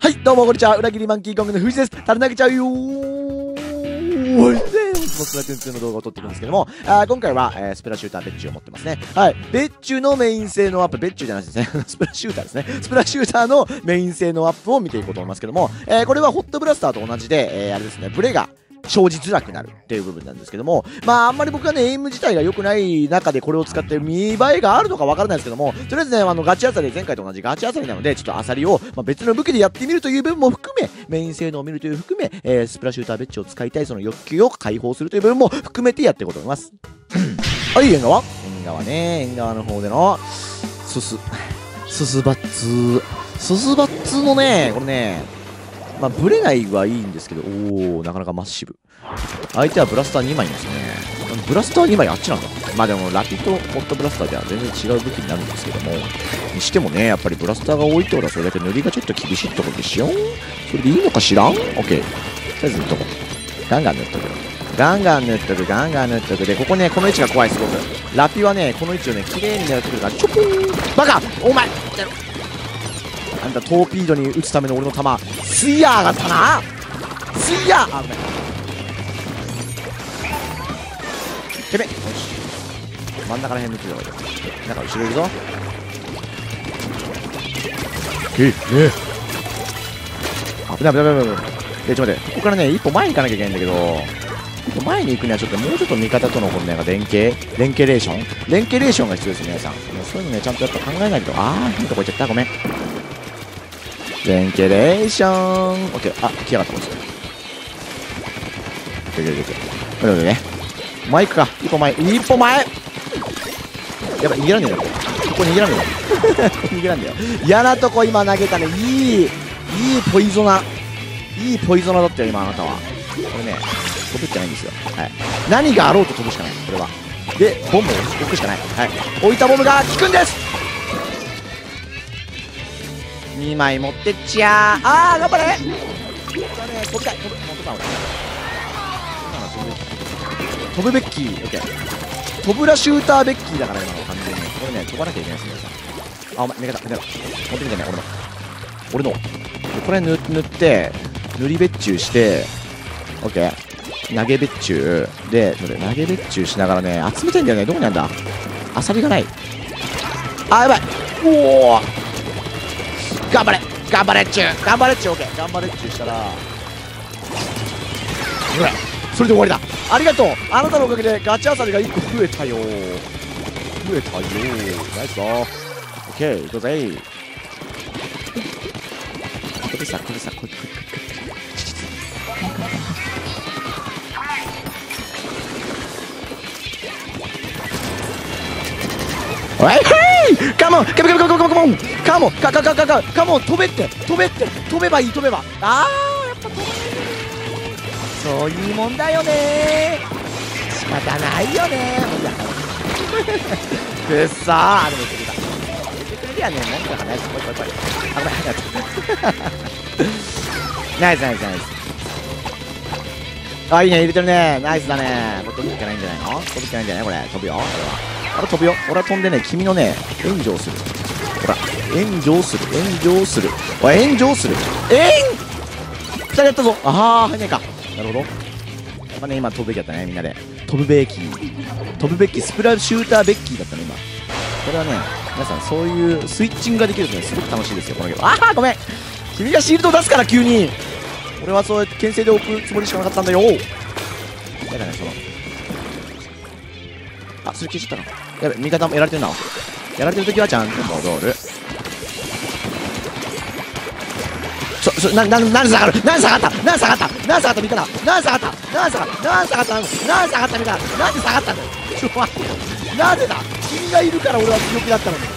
はい、どうもこんにちは。裏切りマンキーコングの藤井です。垂れ投げちゃうよー。スプラトゥーン2の動画を撮っていくんですけども、今回は、スプラシューター別注を持ってますね。はい。別注のメイン性能アップ、別注じゃないですね。スプラシューターですね。スプラシューターのメイン性能アップを見ていこうと思いますけども、これはホットブラスターと同じで、あれですね、ブレが生じづらくなるっていう部分なんですけども、まああんまり僕はねエイム自体が良くない中でこれを使って見栄えがあるのかわからないですけども、とりあえずねガチアサリ、前回と同じガチアサリなのでちょっとアサリを、別の武器でやってみるという部分も含め、メイン性能を見るという含め、スプラシューターベッジを使いたいその欲求を解放するという部分も含めてやっていこうと思いますはい、縁側ね、縁側の方でのススバッツのね、これねブレないはいいんですけど、おー、なかなかマッシブ。相手はブラスター2枚いますね。ブラスター2枚あっちなんだ。まあでも、ラピッドホットブラスターでは全然違う武器になるんですけども、にしてもね、やっぱりブラスターが多いってことはそれだけ塗りがちょっと厳しいってことでしょ。それでいいのか知らん？ OK。とりあえず塗っとこう。ガンガン塗っとく。ガンガン塗っとく。で、ここね、この位置が怖い、すごく。ラピはね、この位置をね、綺麗に狙ってくるから、チョプーン！バカ！お前！あんたトーピードに撃つための俺の弾スイヤーがったな。スイヤー、あ、ごめん、てめえ、よし、真ん中ら辺抜くよ。なんか後ろいるぞ。危ない。ちょっと待って、ここからね一歩前に行かなきゃいけないんだけど、一歩前に行くにはちょっともうちょっと味方とのこのね連携レーションが必要です、皆さん。そういうのねちゃんとやっぱ考えないと。変なとこ行っちゃった、ごめん。連携レーション。オッケー。来やがった、こいつ。オッケー。ね。前行くか。一歩前。やばい、逃げらんねえよ。ここ逃げらんねえよ。逃げらんねえよ。嫌なとこ今投げたね。いいポイゾナ。だったよ、今あなたは。これね、飛ぶってないんですよ。はい。何があろうと飛ぶしかない。これは。で、ボムを置くしかない。はい。置いたボムが効くんです。2枚持ってっちゃー。頑張れ。飛びたい。飛ぶベッキー。オッケー。飛ぶラシューターベッキーだから今の完全に。これね、飛ばなきゃいけないですね。お前、味方。持ってみてね、俺の。これ塗って、塗り別注して、オッケー。投げ別注。で、投げ別注しながらね、集めてんだよね。どこにあんだ？アサリがない。やばい。おー。頑張れっちゅう。オッケー。頑張れっちゅうしたら、それで終わりだ。ありがとう。あなたのおかげでガチアサリが1個増えたよ。ナイスだ。オッケー、行こうぜ。これさ、おいカモン、飛べばいい。やっぱ飛べる。そういうもんだよね。仕方ないよね。くっそー。でも言ってくれりゃね、もんだからね。こい。ごめん。ナイス。いいね、入れてるね。ナイスだね。これ飛ぶっきゃないんじゃないの？これ。飛ぶよ、これは。飛ぶよ。俺は飛んでね、君のね、炎上する。ほら、炎上する。おい、炎上する。2人やったぞ。入んねえか。なるほど。今飛ぶべきだったね、みんなで。飛ぶべき、スプラシューターベッキーだったね、今。これはね、皆さん、そういうスイッチングができるとね、すごく楽しいですよ、このゲーム。ごめん。君がシールドを出すから、急に。俺はそうやって牽制で置くつもりしかなかったんだよ。やだね、それ消しちゃったな。やべ、味方もやられてるな。やられてるときはちゃんと戻る。なんで下がる？なんで下がった味方。なんで下がった味方。なんで下がった味方。なんで下がったんだよ。なぜだ。君がいるから俺は強気だったのに。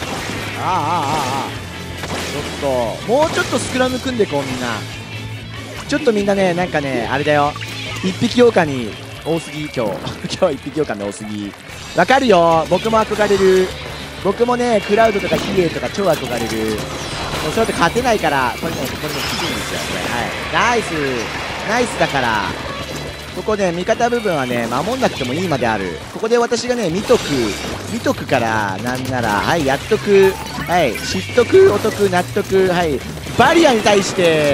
ちょっともうちょっとスクラム組んでこう、みんな。ちょっとみんなね、なんかね、あれだよ。一匹狼多すぎ、今日一匹狼多すぎ。わかるよ。僕も憧れる。僕もね、クラウドとかヒエとか超憧れる。そうやって勝てないから、これもきついんですよ、これ。ナイスだから。ここね、味方部分はね、守んなくてもいいまである。ここで私がね、見とくから、なんなら、やっとく。知っとく、お得、納得。 バリアに対して、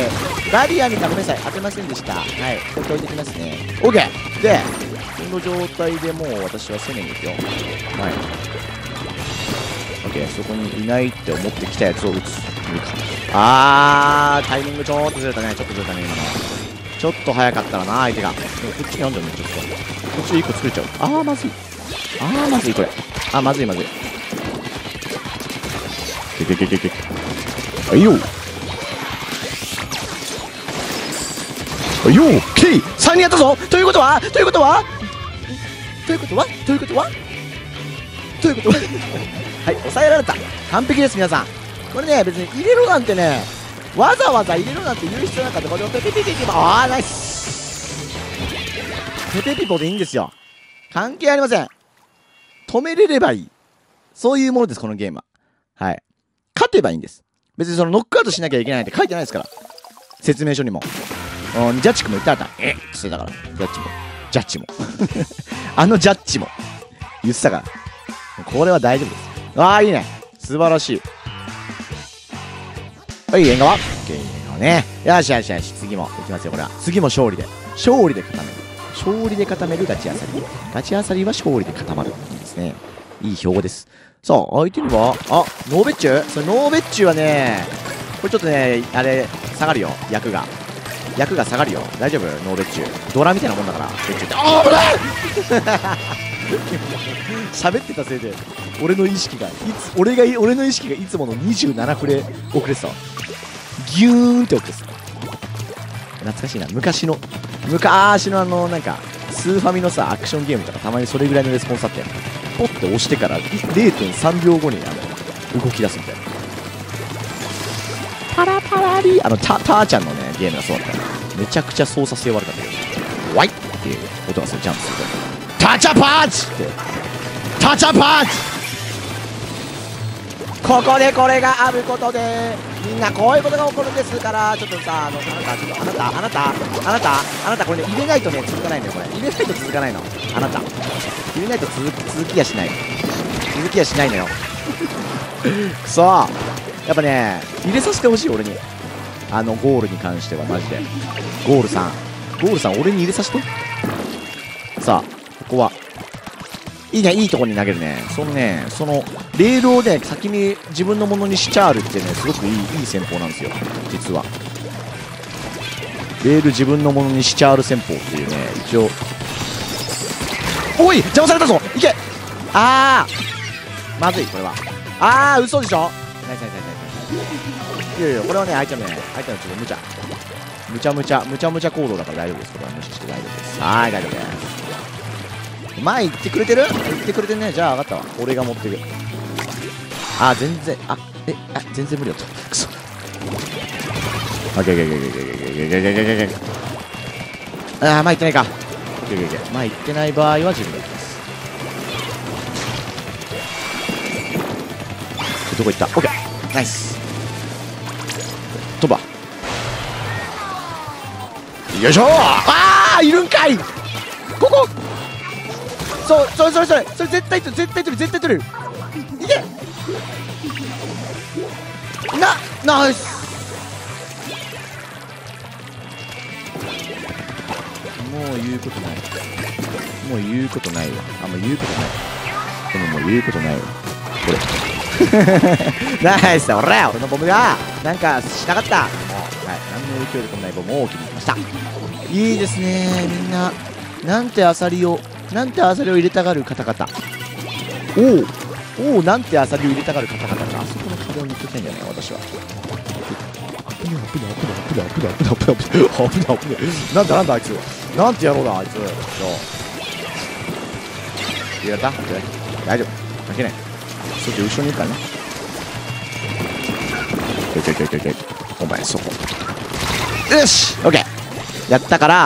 バリアに、ごめんなさい、当てませんでした。はい。これ置いてきますね。OK! で、この状態でもう私は攻めに行くよ。はい。OK、そこにいないって思ってきたやつを撃つ。無理か。タイミングちょっとずれたね。ちょっとずれたね、今の。ちょっと早かったらな、相手が。でもこっちにあんじゃんね、ちょっと。こっちで1個作れちゃう。まずい。まずい、これ。まずい、まずい。はいよ。はいよ。K! 3人やったぞ。ということははい、抑えられた。完璧です、皆さん。これね、別に入れろなんてね、わざわざ入れろなんて言う必要なかった。これをペペピピピナイス。ペペピポでいいんですよ。関係ありません。止めれればいい。そういうものです、このゲームは。はい。勝てばいいんです。別にそのノックアウトしなきゃいけないって書いてないですから。説明書にも。ジャッジ君も言ってなかった。って言ってたから。ジャッジも。あのジャッジも。言ってたから。これは大丈夫です。いいね。素晴らしい。はい、縁側。オッケー、縁側ね。よし。次も。いきますよ、これは。次も勝利で固める。勝利で固めるガチアサリ。ガチアサリは勝利で固まる。いいですね。いい標語です。さあ、相手には、ノーベッチュそれノーベッチュはね、これちょっとね、あれ、下がるよ、役が下がるよ。大丈夫ノーベッチュ。ドラみたいなもんだから、ベッチュって。危ない喋ってたせいで、俺の意識がいつもの27フレ遅れてたわ。ギューンって遅れてた。懐かしいな。昔のなんか、スーファミのさ、アクションゲームとかたまにそれぐらいのレスポンスあったよ。ポッて押してから 0.3 秒後に動き出すみたいな。パラパラリーターちゃんのね、ゲームがそうだった。めちゃくちゃ操作性悪かったけど、ワイっていう音がする、ジャンプすると。タチャパーチって。タチャパーチここでこれがあることで、みんなこういうことが起こるんですから、ちょっとさ、あなた、これね、入れないとね、続かないのよ、これ。入れないと続かないの。あなた。入れないと続きやしない。続きやしないのよ。そう。やっぱね、入れさせてほしい、俺に。ゴールに関しては、マジで。ゴールさん、俺に入れさせて。さあ、ここは。いいとこに投げるね。そのレールをね、先に自分のものにしちゃあるってね、すごくいい戦法なんですよ、実は。レール自分のものにしちゃある戦法っていうね、一応。おい邪魔されたぞいけまずい、これは。嘘でしょいや、これはね、相手のちょっと無茶行動だから大丈夫です。これは無視して大丈夫です。大丈夫です。前行ってくれてるね。じゃあ分かったわ。俺が持ってく。全然無理だった。くそ。前行ってないか。前行ってない場合は自分で行きます。どこ行った？オッケー。ナイス。飛ば。よいしょいるんかい。ここ。それ絶対取れる。いけ。ナイス。もう言うことないわ。でももう言うことないわ。これ。ナイスだ、俺のボムがなんかしなかった。何の影響力もないボムを置きに行きました。いいですね、みんな。なんてアサリを入れたがる方々。なんてアサリを入れたがる方々か。あそこの軌道に行ってきたんじゃない私は。危ない。なんだあいつ。なんてやろうだあいつ。入れた？大丈夫。関係ない。そっち後ろにいるからね。お前そこ。よし !OK! やったから、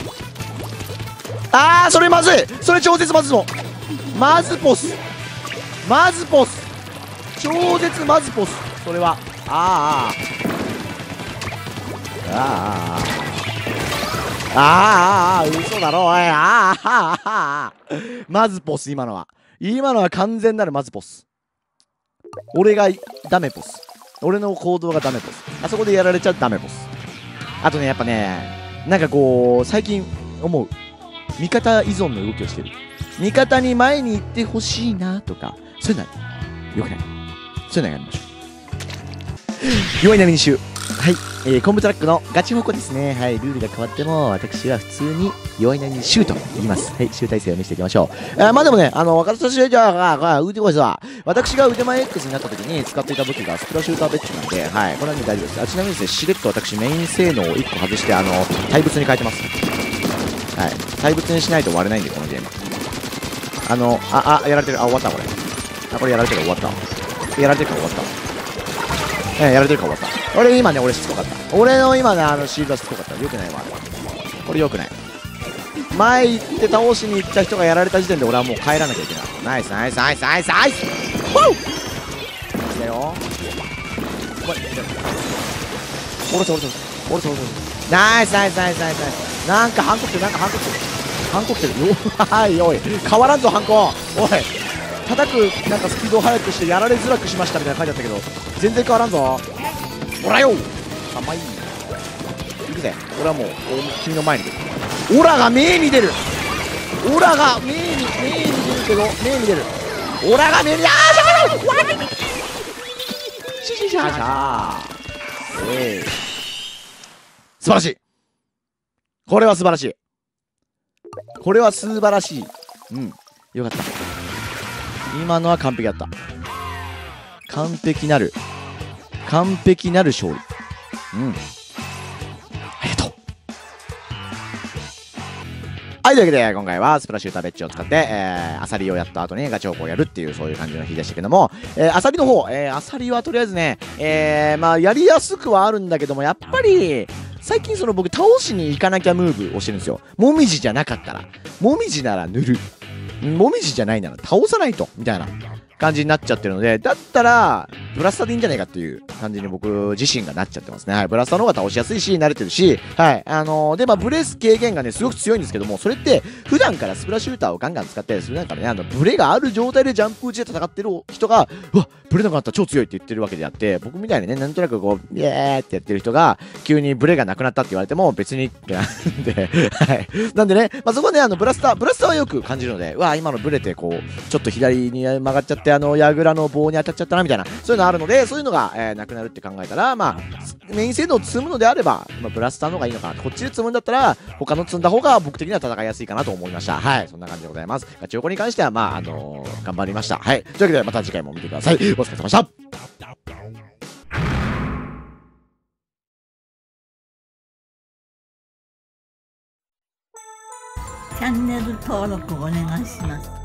それまずい！それ超絶まずいぞ！まずポス！超絶まずポス！それは。嘘だろ、おい。まずポス、今のは完全なるまずポス。俺がダメポス。 俺の行動がダメボス。あそこでやられちゃダメボス。あとね、やっぱね、なんかこう、最近思う。味方依存の動きをしてる。味方に前に行ってほしいなとか、そういうのはよくない。そういうのやりましょう。弱い波に集。はい。コンボトラックのガチ方向ですね。はい。ルールが変わっても、私は普通に弱い波にシューと言います。はい。集大成を見せていきましょう。まあでもね、私じゃあ、腕こいさ、私が腕前 X になった時に使っていた武器がスプラシューターベッチなんで、はい。これはね、大丈夫です。ちなみにですね、しれっと私メイン性能を1個外して、対物に変えてます。はい。対物にしないと割れないんで、このゲーム。やられてる。終わった、これ。これやられてる、終わった。やられてるから終わった。やられてるから終わった。俺今ね、俺しつこかった。俺の今ね、シールドはしつこかった。よくないわ、あれは。これよくない。前行って倒しに行った人がやられた時点で俺はもう帰らなきゃいけない。ナイス、ナイス、ナイス、ナイス、ナイス。ワオだよ。おろせ、おろせ、おろせ、おろせ。ナイス、ナイス、ナイス、ナイス、ナイス。なんかハンコ来てる、なんかハンコ来てる。ハンコ来てる。はい、おい。変わらんぞ、ハンコ。おい。叩く、なんかスピードを速くしてやられづらくしましたみたいな書いてあったけど、全然変わらんぞ。おらよ。甘い。行くぜ。俺はもう、君の前に出る。オラが目に出る。オラが目に出るけど、目に出る。オラが目に、シシシャシャー。素晴らしい。これは素晴らしい。これは素晴らしい。うん。よかった。今のは完璧だった。完璧なる勝利。うん。ありがとう。はい、というわけで、今回はスプラシューターベッジを使って、アサリをやった後にガチョウコをやるっていう、そういう感じの日でしたけども、アサリの方、アサリはとりあえずね、まあ、やりやすくはあるんだけども、やっぱり、最近僕、倒しに行かなきゃムーブをしてるんですよ。もみじじゃなかったら。もみじなら塗る。もみじじゃないなら倒さないと。みたいな感じになっちゃってるので、だったら、ブラスターでいいんじゃないかっていう感じに僕自身がなっちゃってますね。はい。ブラスターの方が倒しやすいし、慣れてるし、はい。で、まあ、ブレス軽減がね、すごく強いんですけども、それって、普段からスプラシューターをガンガン使って、普段からね、ブレがある状態でジャンプ打ちで戦ってる人が、うわ、ブレなくなった超強いって言ってるわけであって、僕みたいにね、なんとなくこう、イエーってやってる人が、急にブレがなくなったって言われても、別にってなんで、はい。なんでね、まあ、そこね、ブラスターはよく感じるので、うわ、今のブレて、こう、ちょっと左に曲がっちゃって、ヤグラの棒に当たっちゃったな、みたいな、そういうのあるので、そういうのが、なくなるって考えたら、まあ、メイン性能を積むのであれば、まあ、ブラスターの方がいいのかな。こっちで積むんだったら、他の積んだ方が僕的には戦いやすいかなと思いました。はい。そんな感じでございます。ガチ横に関しては、まあ、頑張りました。はい。というわけで、また次回も見てください。お疲れ様でした。 チャンネル登録お願いします。